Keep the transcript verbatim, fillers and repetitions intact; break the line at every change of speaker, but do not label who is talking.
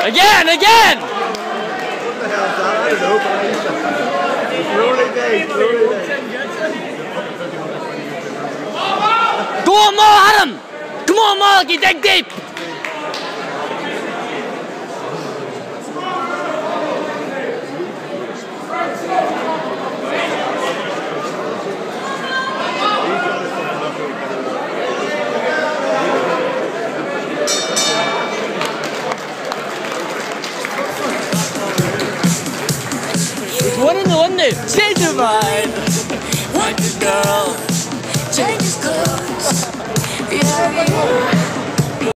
Again, again!
What the hell is that? I don't know, but it's rolling day, rolling day.
Go on, more, Adam! Come on, Marky, dig deep! One in the one day. Change your mind.
Like a girl, change his clothes. Yeah, yeah.